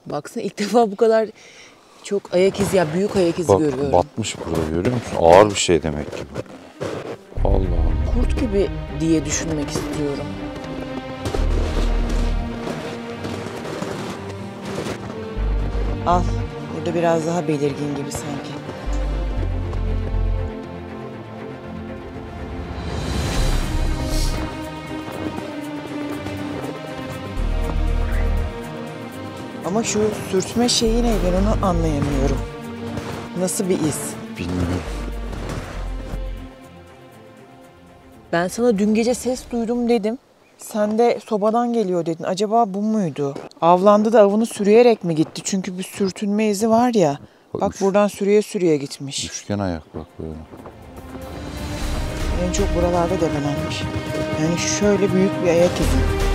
Baksana ilk defa bu kadar çok ayak izi ya büyük ayak izi görüyorum. Batmış burada, görüyor musun? Ağır bir şey demek ki bu. Allah Allah. Kurt gibi diye düşünmek istiyorum. Al. Burada biraz daha belirgin gibi sanki. Ama şu sürtme şeyi ne? Ben onu anlayamıyorum. Nasıl bir iz? Bilmiyorum. Ben sana dün gece ses duydum dedim. Sen de sobadan geliyor dedin. Acaba bu muydu? Avlandı da avını sürüyerek mi gitti? Çünkü bir sürtünme izi var ya. Bak buradan sürüye sürüye gitmiş. Üçgen ayak bak böyle. En çok buralarda debelenmiş. Yani şöyle büyük bir ayak izi.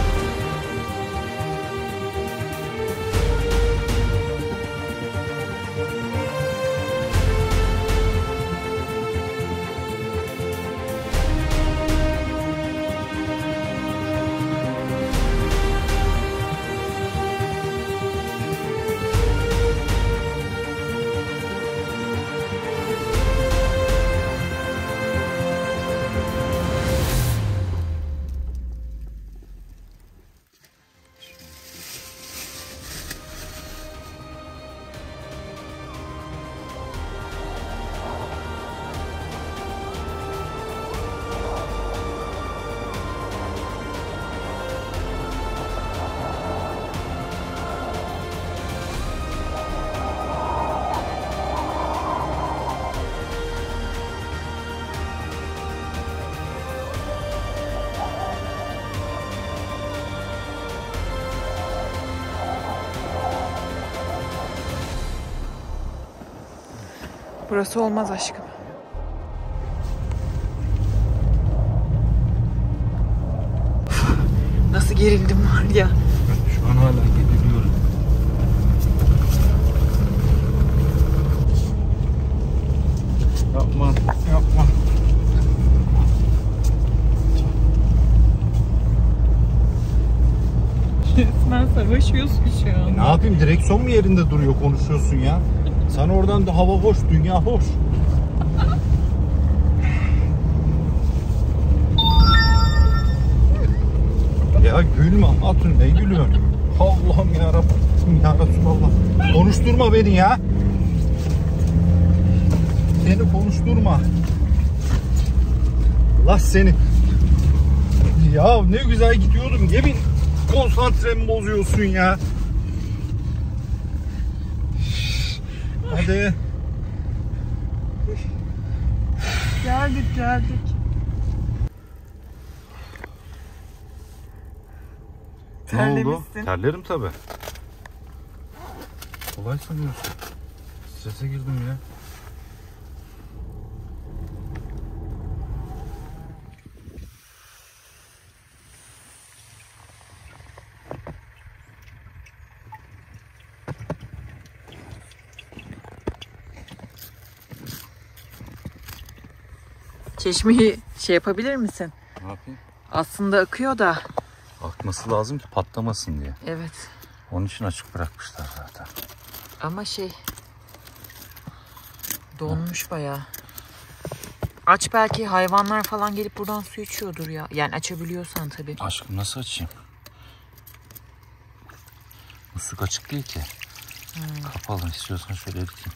Burası olmaz aşkım. Nasıl gerildim var ya. Şu an hala geriliyorum. Yapma, yapma. Resmen savaşıyorsun şu an. Ne yapayım, direksiyon mu yerinde duruyor, konuşuyorsun ya? Sen oradan da hava hoş, dünya hoş. Ya gülme hatun, ne gülüyorsun? Allah'ım yarabbim ya Resulallah. Konuşturma beni ya. Beni konuşturma. Allah seni. Ya ne güzel gidiyordum. Yemin konsantremi bozuyorsun ya. Hadi. Geldik. Ne oldu? Terlerim tabi. Kolay sanıyorsun. Strese girdim ya. Çeşmeyi şey yapabilir misin? Ne yapayım? Aslında akıyor da. Akması lazım ki patlamasın diye. Evet. Onun için açık bırakmışlar zaten. Ama donmuş bayağı. Aç, belki hayvanlar falan gelip buradan su içiyordur ya. Yani açabiliyorsan tabii. Aşkım nasıl açayım? Musluk açık değil ki. Kapalı, istiyorsan şöyle dikeyim.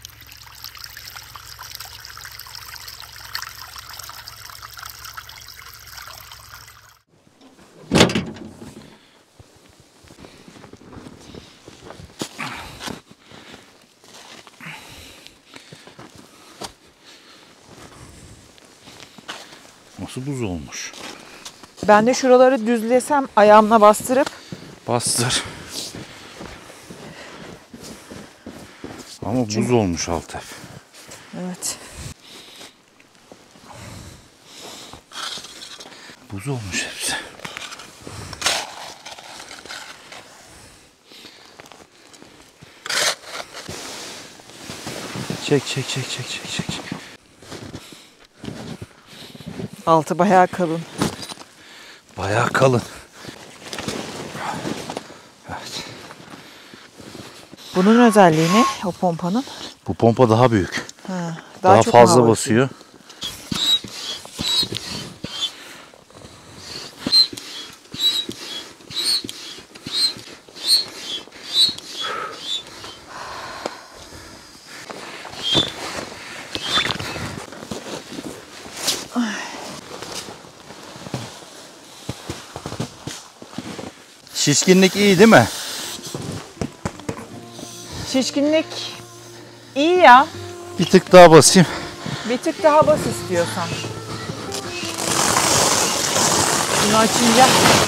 Nasıl buz olmuş? Ben de şuraları düzlesem ayağımla bastırıp. Bastır. Ama buz olmuş alt hep. Evet. Buz olmuş hepsi. Çek. Altı bayağı kalın. Bayağı kalın. Evet. Bunun özelliği ne? O pompanın? Bu pompa daha büyük. Ha, Daha çok fazla hava basıyor. Şişkinlik iyi değil mi? Şişkinlik iyi ya. Bir tık daha basayım. Bir tık daha bas istiyorsan. Bunu açınca.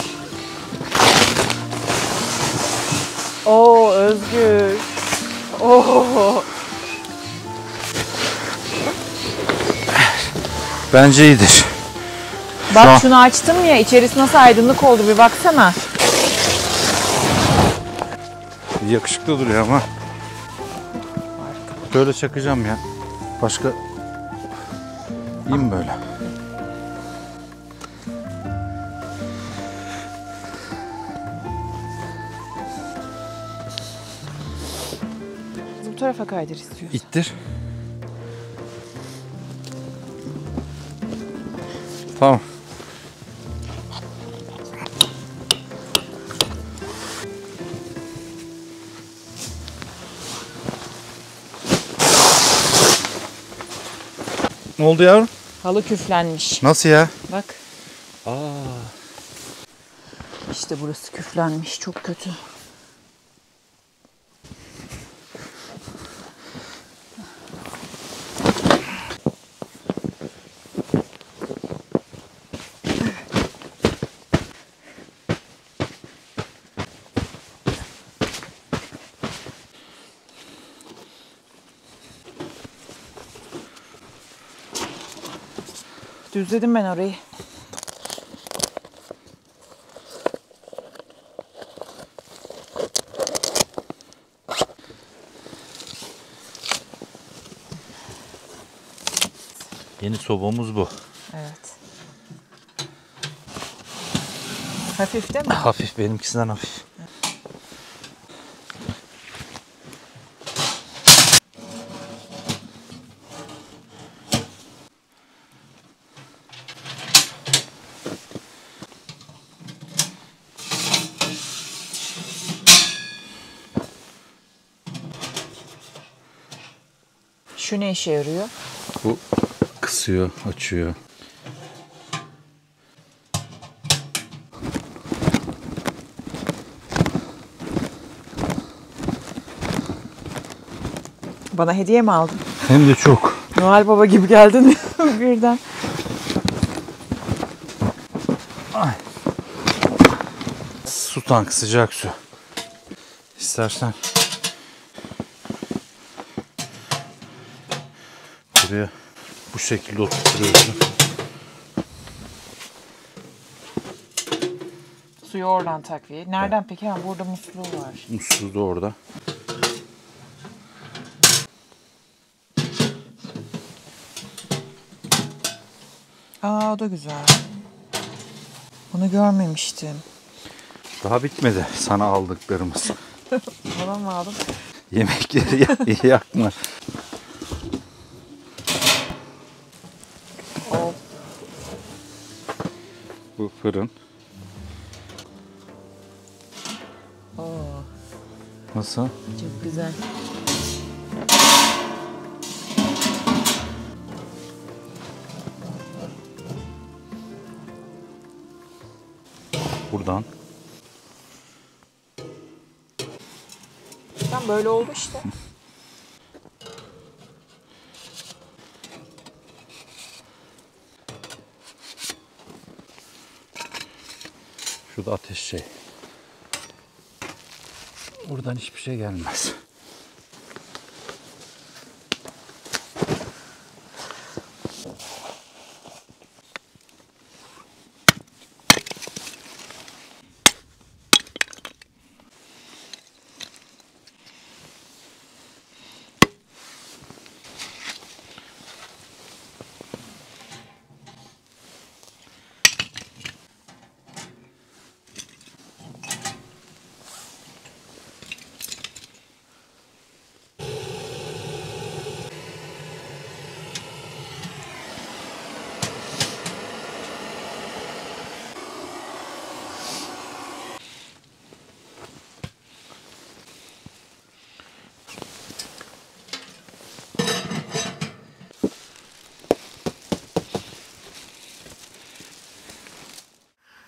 Oo Özgür. Oo. Bence iyidir. Bak an- şunu açtım ya, içerisi nasıl aydınlık oldu bir baksana. Yakışıklı duruyor ama. Böyle çakacağım ya. Başka... İyi mi böyle? Bu tarafa kaydır istiyorsan. İttir. Tamam. Ne oldu yavrum? Halı küflenmiş. Nasıl ya? Bak. İşte burası küflenmiş, çok kötü. Düzledim ben orayı. Yeni sobamız bu. Evet. Hafif değil mi? Hafif, benimkisinden hafif. Şu ne işe yarıyor? Bu kısıyor, açıyor. Bana hediye mi aldın? Hem de çok. Noel Baba gibi geldin birden. Ay. Su tankı, sıcak su. İstersen buraya bu şekilde oturtuyorsun. Suyu oradan takviye. Nereden peki? Ha, burada musluğu var. Musluğu da orada. Aa, o da güzel. Bunu görmemiştim. Daha bitmedi sana aldıklarımız. Bana mı aldın? Yemekleri yakma. Oh. Bu fırın. Oo, Nasıl? çok güzel. Buradan. Tam böyle oldu işte. Şurada ateş şey. Buradan hiçbir şey gelmez.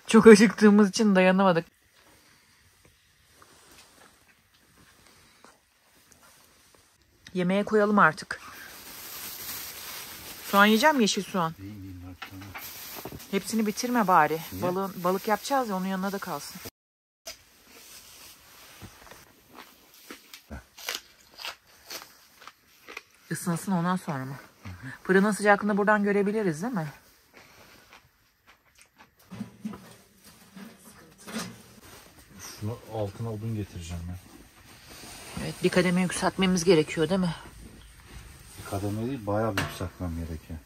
Çok acıktığımız için dayanamadık. Yemeğe koyalım artık. Soğan yiyeceğim, yeşil soğan. Hepsini bitirme bari. Balık yapacağız ya, onun yanına da kalsın. Isınsın, ondan sonra mı? Fırının sıcaklığını buradan görebiliriz değil mi? Şunu altına odun getireceğim ben. Evet, bir kademe yükseltmemiz gerekiyor değil mi? Bir kademe değil, bayağı bir yükseltmem gerekiyor.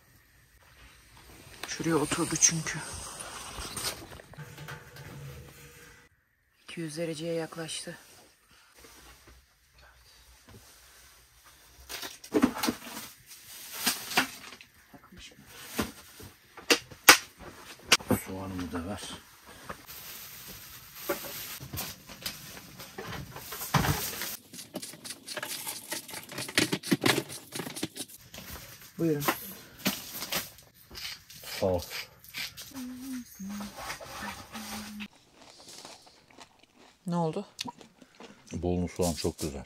Şuraya oturdu çünkü. 200 dereceye yaklaştı. Takmış mı? Soğanımı da ver. Buyurun. Sağ ol. Ne oldu? Bollu soğan çok güzel.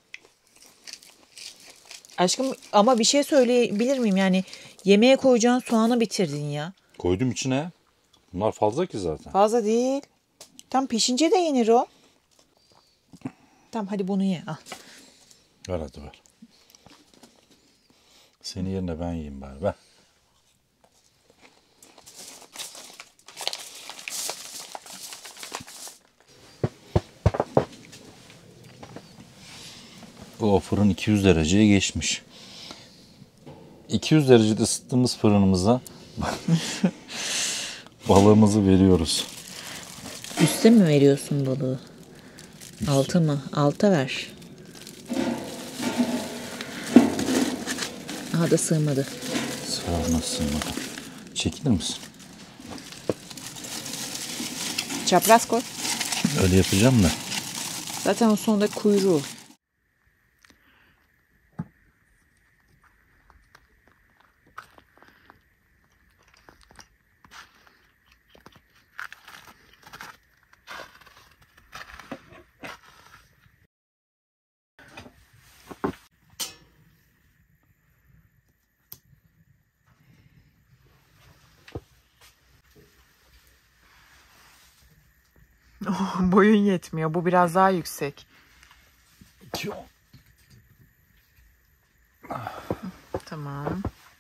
Aşkım ama bir şey söyleyebilir miyim? Yani yemeğe koyacağın soğanı bitirdin ya. Koydum içine. Bunlar fazla ki zaten. Fazla değil. Tam pişince de yenir o. Tamam hadi bunu ye. Al. Ver hadi ver. Senin yerine ben yiyeyim bari. Ver. O fırın 200 dereceye geçmiş. 200 derecede ısıttığımız fırınımıza balığımızı veriyoruz. Üste mi veriyorsun balığı? Alta mı? Alta ver. Aha da sığmadı. Sığmazsın bana. Çekilir misin? Çapraz koy. Öyle yapacağım da. Zaten o sonunda kuyruğu. Oh, boyun yetmiyor. Bu biraz daha yüksek. Tamam.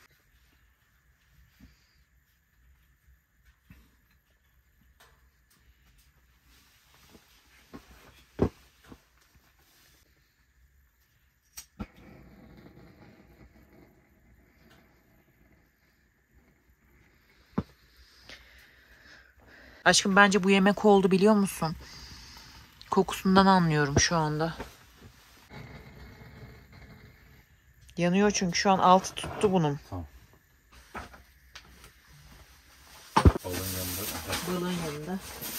Aşkım bence bu yemek oldu biliyor musun? Kokusundan anlıyorum şu anda. Yanıyor çünkü şu an altı tuttu bunun. Tamam. Balığın yanında. Balığın yanında.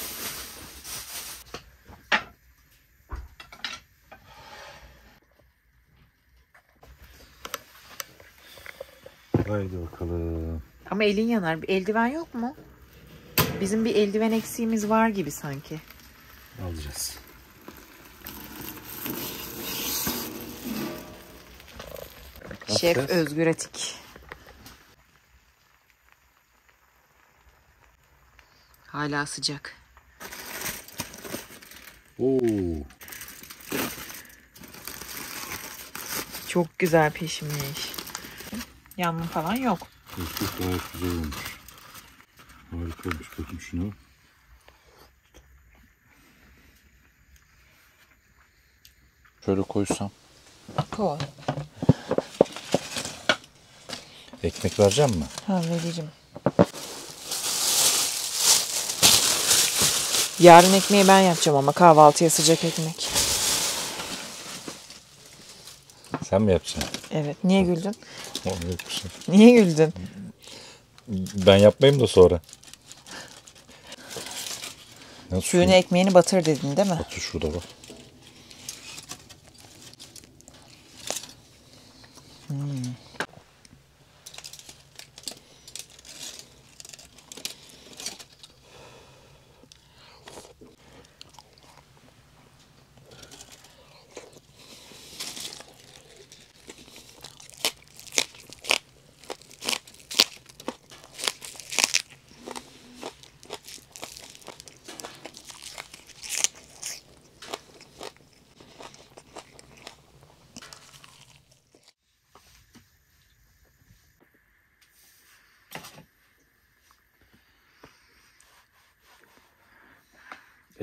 Haydi bakalım. Ama elin yanar. Bir eldiven yok mu? Bizim bir eldiven eksiğimiz var gibi sanki. Alacağız. Şef Nasıl? Özgür Atik. Hala sıcak. Oo. Çok güzel pişmiş. Yanma falan yok. Çok gayet güzel olmuş. Harika olmuş. Bakayım şunu. Şöyle koysam. Koy. Ekmek vereceğim mi? Ha vereceğim. Yarın ekmeği ben yapacağım ama kahvaltıya sıcak ekmek. Sen mi yapacaksın? Evet. Niye güldün? Yok bir şey. Niye güldün? Ben yapmayayım da sonra. Suyunu ekmeğini batır dedin değil mi? Batır şurada bak.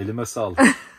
Elime sağlık.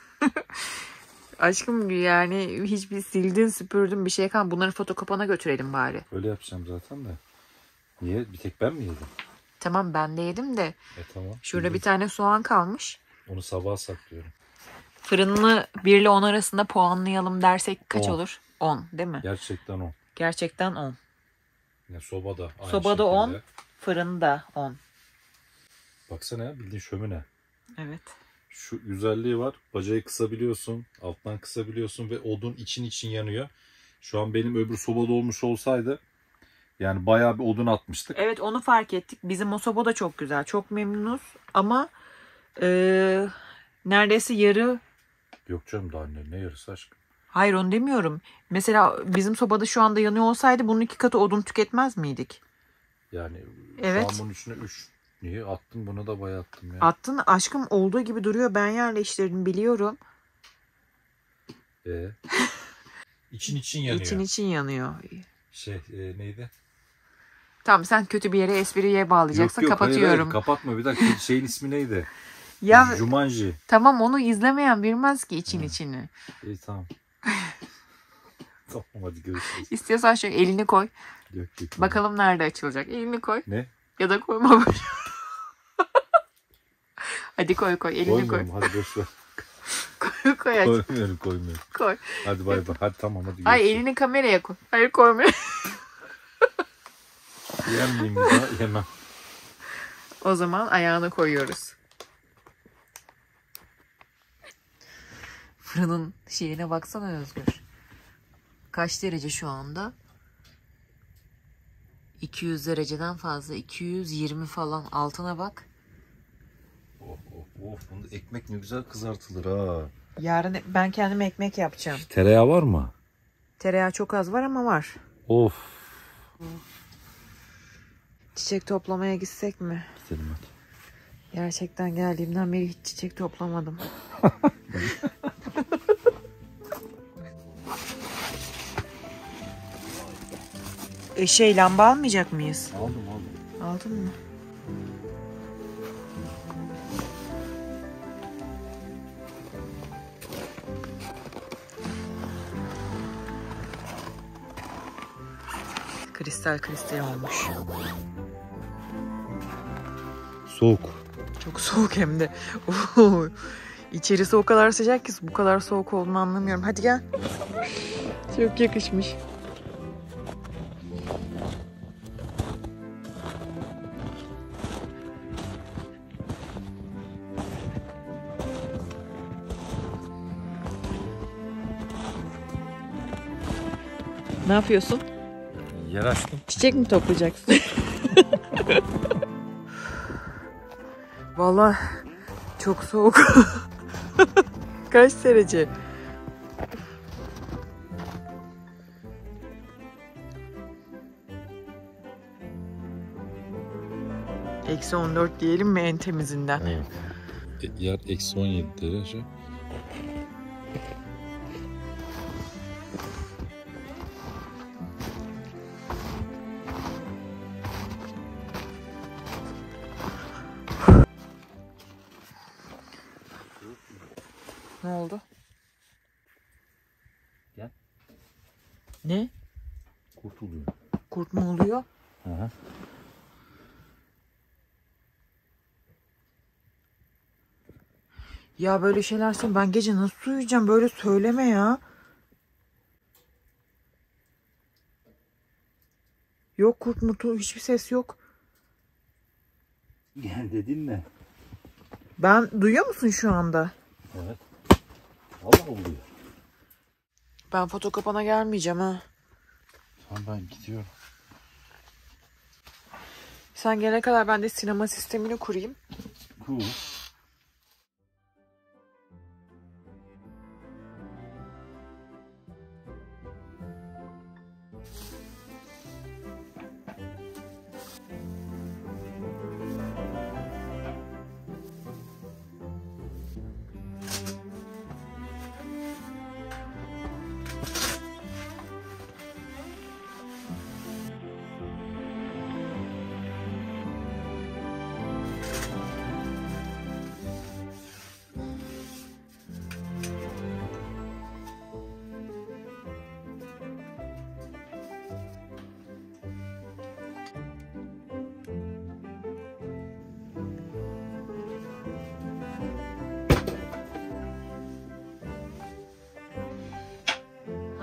Aşkım yani hiçbir sildin süpürdün bir şey kalmadı. Bunları fotokopana götürelim bari. Öyle yapacağım zaten de. Niye? Bir tek ben mi yedim? Tamam ben de yedim de. Tamam. Şurada bir tane soğan kalmış. Onu sabaha saklıyorum. Fırını 1 ile 10 arasında puanlayalım dersek kaç 10. olur? 10 değil mi? Gerçekten 10. Gerçekten 10. Ya sobada aynı Sobada şekilde. 10, fırında 10. Baksana ya, bildiğin şömine. Evet. Şu güzelliği var. Bacayı kısabiliyorsun. Alttan kısabiliyorsun ve odun için yanıyor. Şu an benim öbür sobada olmuş olsaydı yani bayağı bir odun atmıştık. Evet onu fark ettik. Bizim o soba da çok güzel. Çok memnunuz. Ama neredeyse yarı... Yok canım, daha ne yarısı aşkım. Hayır onu demiyorum. Mesela bizim sobada şu anda yanıyor olsaydı bunun 2 katı odun tüketmez miydik? Yani Evet. şu an bunun içine 3. Niye attım, bunu da bayağı attım ya. Attın aşkım, olduğu gibi duruyor. Ben yerleştirdim biliyorum. İçin yanıyor. İçin yanıyor. Neydi? Tamam sen kötü bir yere espriye bağlayacaksın. Kapatıyorum. Hayır, kapatma, bir dakika. Şeyin ismi neydi? Ya Jumanji. tamam onu izlemeyen bilmez ki içini. İyi tamam. Tamam hadi görüşürüz. İstiyorsan şöyle elini koy. Yok. Bakalım nerede açılacak. Elini koy. Ne? Ya da koyma böyle. Hadi koy elini koy. Koymuyorum, hadi boş ver. koy aç. Koymuyorum. Koy. Hadi bay bay. Hadi tamam, hadi görüşürüz. Ay elini kameraya koy. Hayır koyma. Yer miyim bir daha? Yemem. O zaman ayağını koyuyoruz. Fırının şeyine baksana Özgür. Kaç derece şu anda? 200 dereceden fazla. 220 falan. Altına bak. Of, bunda ekmek ne güzel kızartılır ha. Yarın ben kendime ekmek yapacağım. Tereyağı var mı? Tereyağı çok az var ama var. Of. Çiçek toplamaya gitsek mi? Gidelim hadi. Gerçekten geldiğimden beri hiç çiçek toplamadım. Lamba almayacak mıyız? Aldım. Aldın mı? Kristal olmuş. Soğuk. Çok soğuk hem de. İçerisi o kadar sıcak ki bu kadar soğuk olduğunu anlamıyorum. Hadi gel. Çok yakışmış. Ne yapıyorsun? Yer açtım. Çiçek mi toplayacaksın? Vallahi çok soğuk. Kaç derece? -14 diyelim mi en temizinden? Evet. Yer -17 derece. Ne oldu? Gel. Ne? Kurt oluyor. Kurt mu oluyor? Hı. Ya böyle şeyler söyle. Ben gece nasıl uyuyacağım? Böyle söyleme ya. Yok kurt mutu hiçbir ses yok. Gel dedin mi? Ben duyuyor musun şu anda? Evet. Allah oluyor. Ben fotokopana gelmeyeceğim ha. Tamam ben gidiyorum. Sen gelene kadar ben de sinema sistemini kurayım. Cool.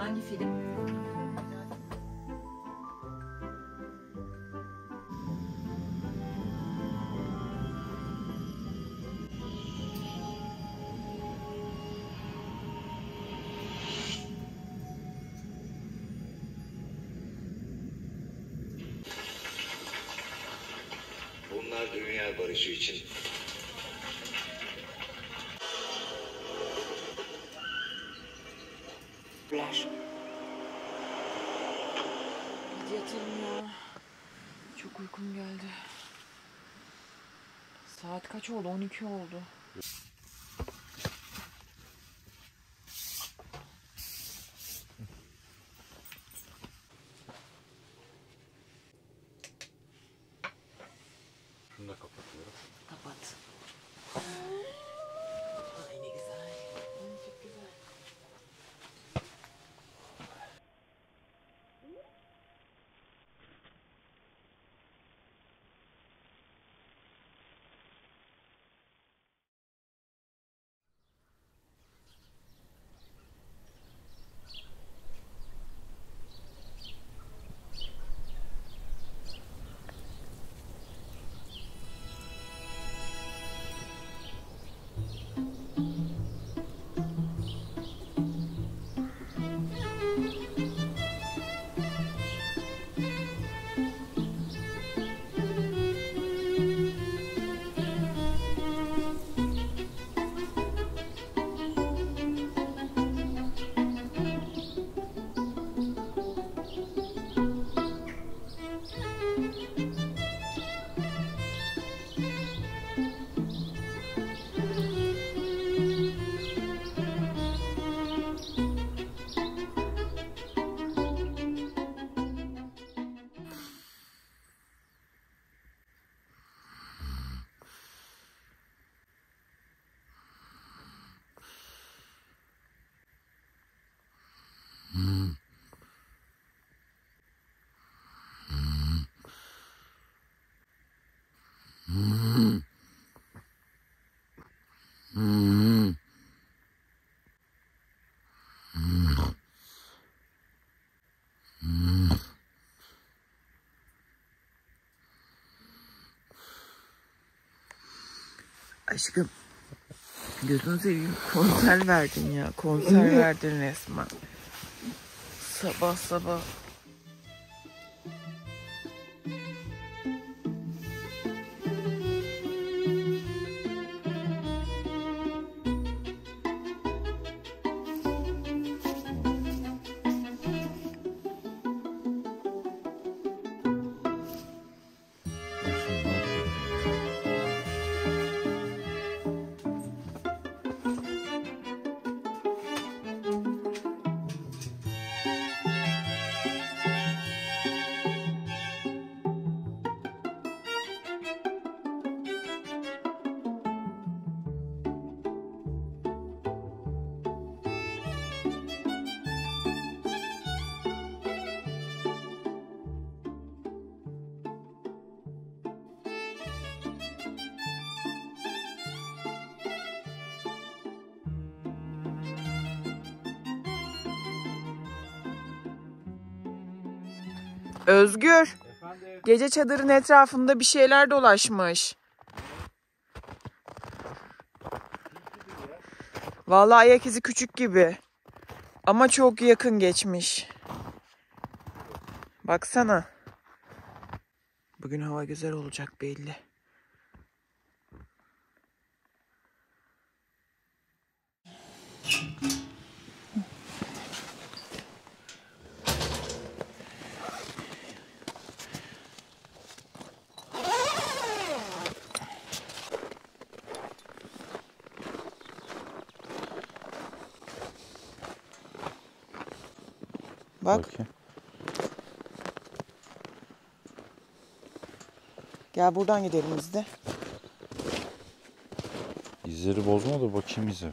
Hangi film? Bunlar dünya barışı için. Hadi yatalım ya. Çok uykum geldi. Saat kaç oldu? 12 oldu. Şunu da kapatıyorum. Kapat. Ay ne güzel. Ay çok güzel. Aşkım, gözünü seveyim, konser verdin ya, konser verdin resmen. Sabah sabah. Özgür, Efendim? gece çadırın etrafında bir şeyler dolaşmış. Vallahi ayak izi küçük gibi. Ama çok yakın geçmiş. Baksana. Bugün hava güzel olacak belli. Bak. Bakayım. Gel buradan gidelim biz de. İzleri bozma da bakayım izleri.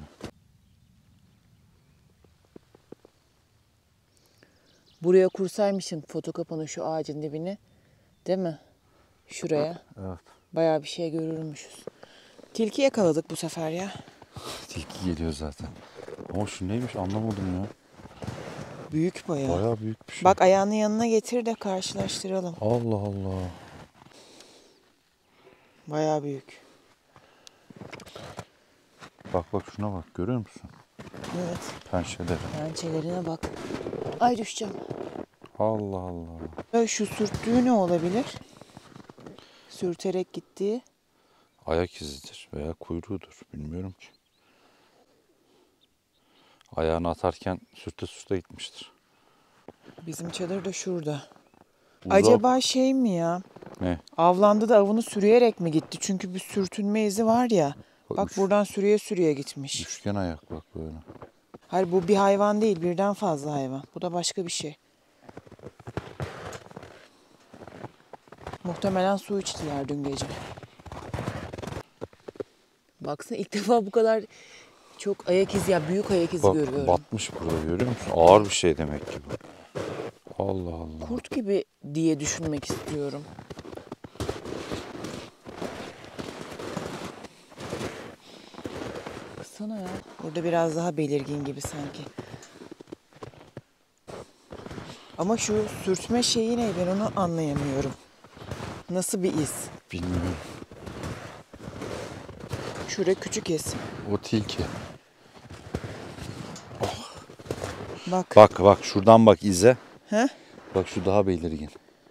Buraya kursaymışsın foto kapanı şu ağacın dibine. Değil mi? Şuraya. Evet. Bayağı bir şey görürmüşüz. Tilki yakaladık bu sefer ya. Tilki geliyor zaten. Ama şu neymiş anlamadım ya. Büyük bayağı. Bayağı büyük bir şey. Bak ayağını yanına getir de karşılaştıralım. Allah Allah. Bayağı büyük. Bak şuna bak, görüyor musun? Evet. Pençeleri. Pençelerine bak. Ay düşeceğim. Allah Allah. Şu sürttüğü ne olabilir? Sürterek gittiği. Ayak izidir veya kuyruğudur. Bilmiyorum ki. Ayağını atarken sürte gitmiştir. Bizim çadır da şurada. Uzak. Acaba şey mi ya? Ne? Avlandı da avını sürüyerek mi gitti? Çünkü bir sürtünme izi var ya. Bak Üç- buradan sürüye gitmiş. Üçgen ayak bak böyle. Hayır bu bir hayvan değil, birden fazla hayvan. Bu da başka bir şey. Muhtemelen su içtiler dün gece. Baksana ilk defa bu kadar çok ayak izi, ya büyük ayak izi Bak görüyorum. batmış burada, görüyor musun? Ağır bir şey demek ki bu. Allah Allah. Kurt gibi diye düşünmek istiyorum. Baksana ya. Burada biraz daha belirgin gibi sanki. Ama şu sürtme şeyi ne? Ben onu anlayamıyorum. Nasıl bir iz? Bilmiyorum. Şurada küçük iz. O tilki. Bak. Bak şuradan bak ize. He? Bak şu daha belirgin.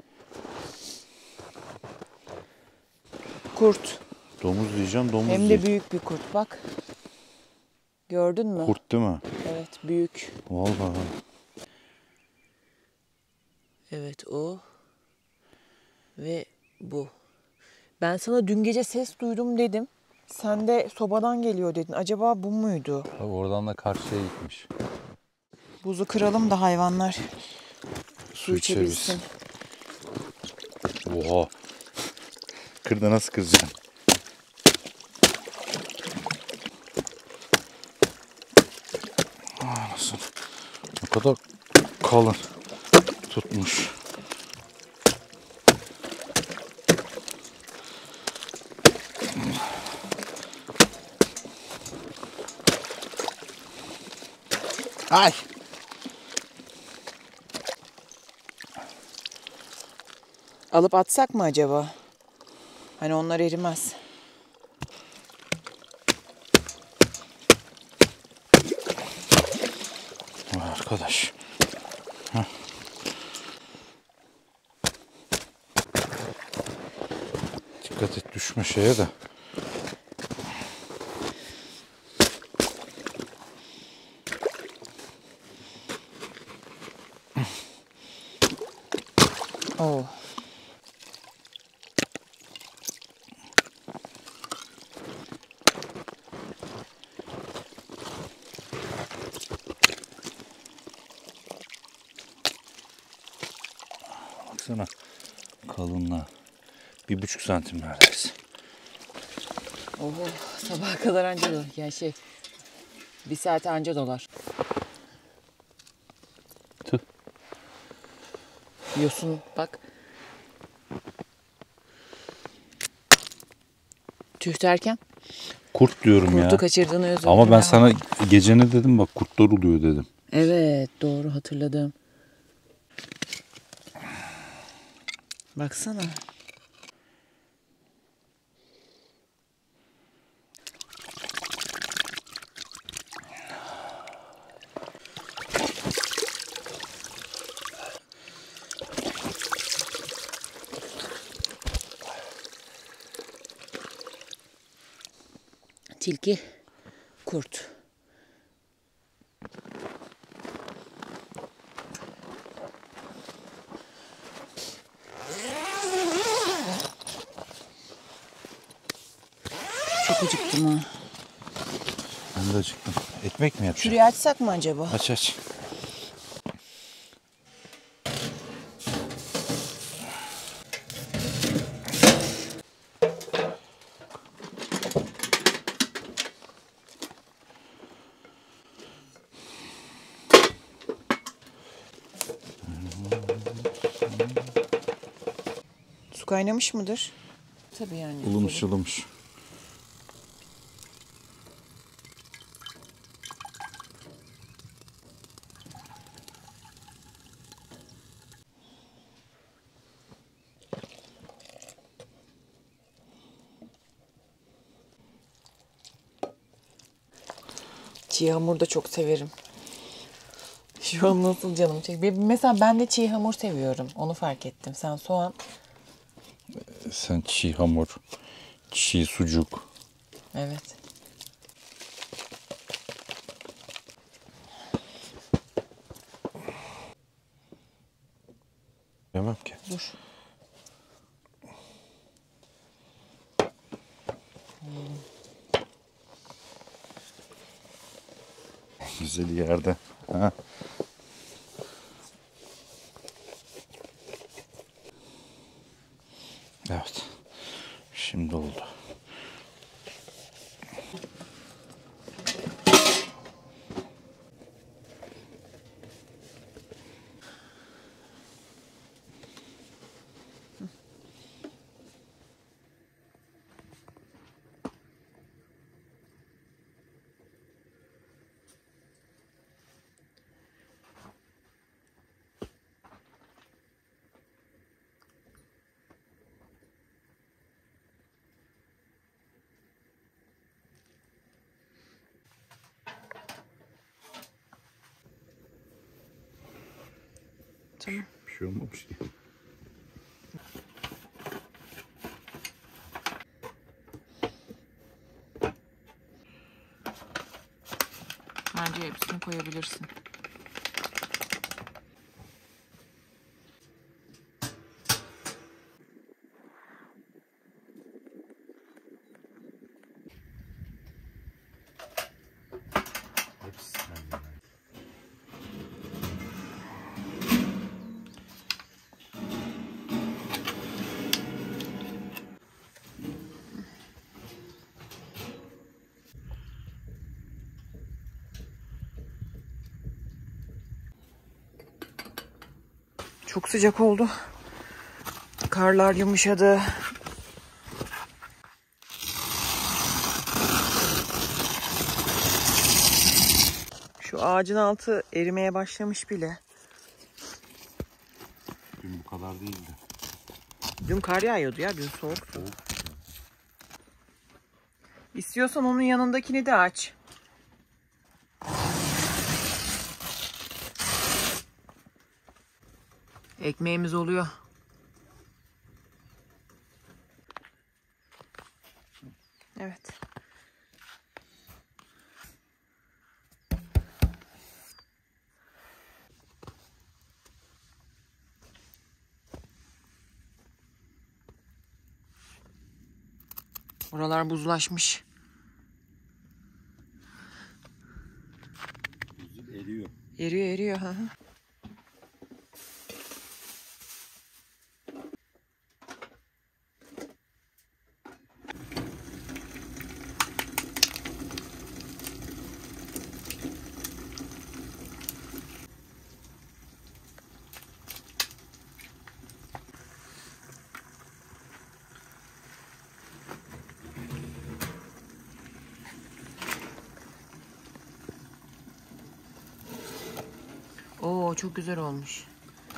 Kurt. Domuz diyeceğim, domuz Hem de değil. büyük bir kurt bak. Gördün mü? Kurt değil mi? Evet büyük. Vallahi. Evet o. Ve bu. Ben sana dün gece ses duydum dedim. Sen de sobadan geliyor dedin. Acaba bu muydu? Bak oradan da karşıya gitmiş. Buzu kıralım da hayvanlar Su içebilsin. Oha. Kırda nasıl kıracaksın? Nasıl? Ne kadar kalın tutmuş. Ay. Alıp atsak mı acaba? Hani onlar erimez. Vay arkadaş. Dikkat et düşme şeye de. Oo. Baksana kalınlığı. 1,5 santim neredeyse. Oho, sabaha kadar anca dolar. Yani bir saate anca dolar. Tüh. Yosun bak. Tüh derken Kurt diyorum ya. kurtu kaçırdığını özür Ama ben dilerim. sana gece ne dedim, bak kurtlar oluyor dedim. Evet doğru hatırladım. Baksana. Tilki, kurt. Çok acıktım ha. Ben de acıktım. Ekmek mi yapacaksın? Şurayı açsak mı acaba? Aç. Su kaynamış mıdır? Tabii yani. Ilımış. Çiğ hamur da çok severim. Şu an nasıl canım çekiyor. Mesela ben de çiğ hamur seviyorum. Onu fark ettim. Sen soğan. Sen çiğ hamur, çiğ sucuk. Evet. Yemem ki. Dur. Güzel yerde. Ha. Evet. Şimdi oldu. Tamam. Bir şey olmamış ki. Bence hepsini koyabilirsin. Çok sıcak oldu. Karlar yumuşadı. Şu ağacın altı erimeye başlamış bile. Dün bu kadar değildi. Dün kar yağıyordu ya, dün soğuktu. İstiyorsan onun yanındakini de aç. Ekmeğimiz oluyor. Evet. Oralar buzlaşmış. Buzul eriyor. Eriyor eriyor. Hı hı. Oo, çok güzel olmuş.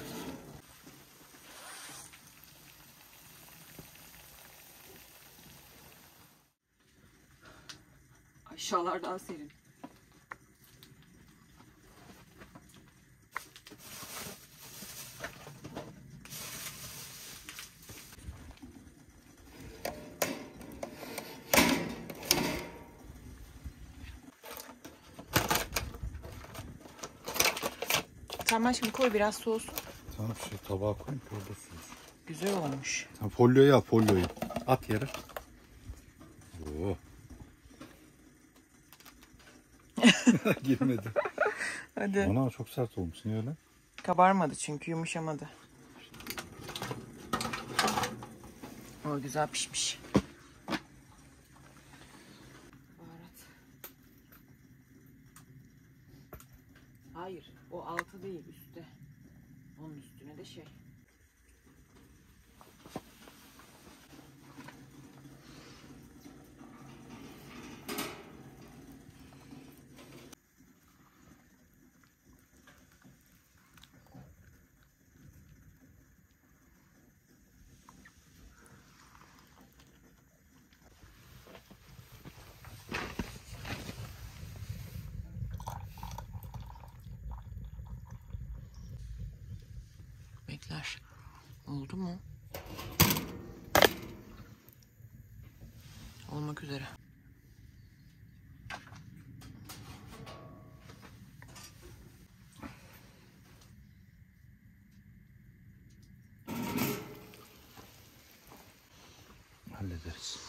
Aşağılar daha serin. Tamam, şimdi koy biraz soğusun. Tamam tabağa koyayım ki orada soğusun. Güzel olmuş. Sen folyoyu al folyoyu. At yere. Oo. Girmedi. Hadi. Ana çok sert olmuş. Niye öyle? Kabarmadı çünkü, yumuşamadı. O güzel pişmiş. Baharat. Hayır, o altı değil, üstte. Onun üstüne de şey. yemekler. Oldu mu? Olmak üzere. Hallederiz.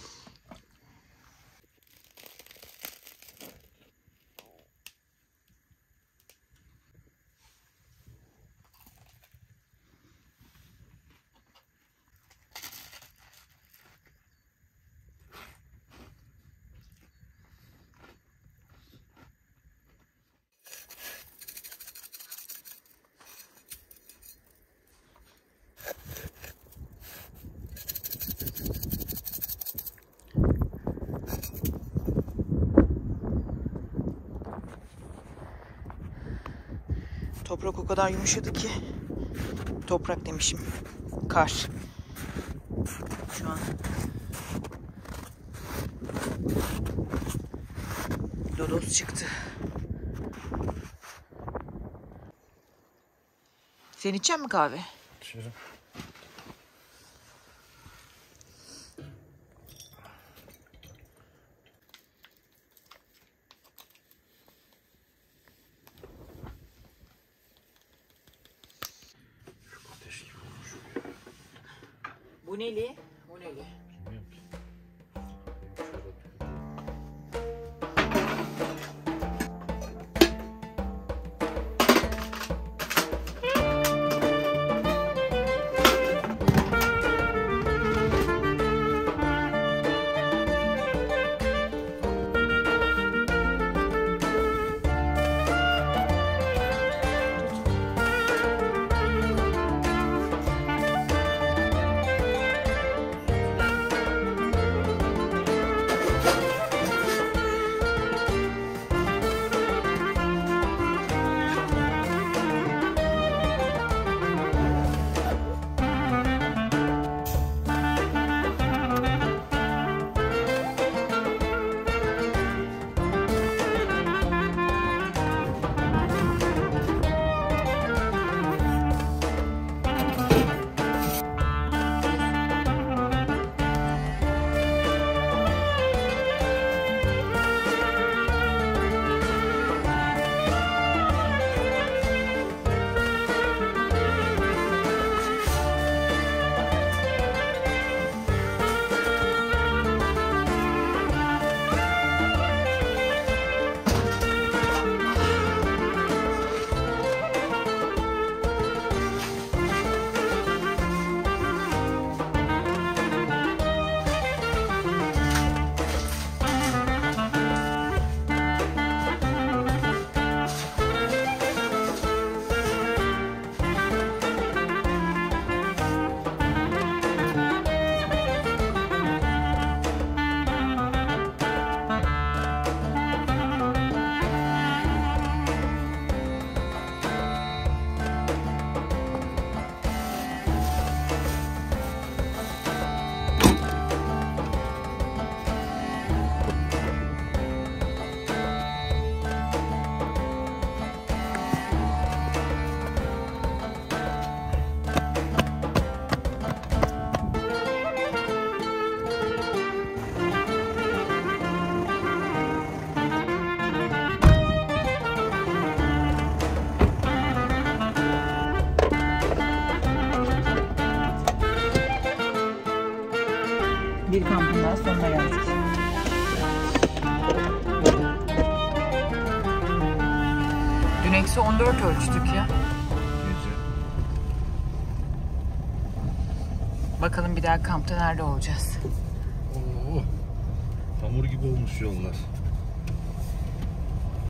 Toprak o kadar yumuşadı ki. Toprak demişim. Kar. Şu an lodos çıktı. Sen içecek misin kahve? İçerim. Bu neli? Bu neli? Bilmiyorum ki. Bir kampın daha sonuna geldik. Dün eksi 14 ölçtük ya. Gece. Bakalım bir daha kampta nerede olacağız? Oo, hamur gibi olmuş yollar.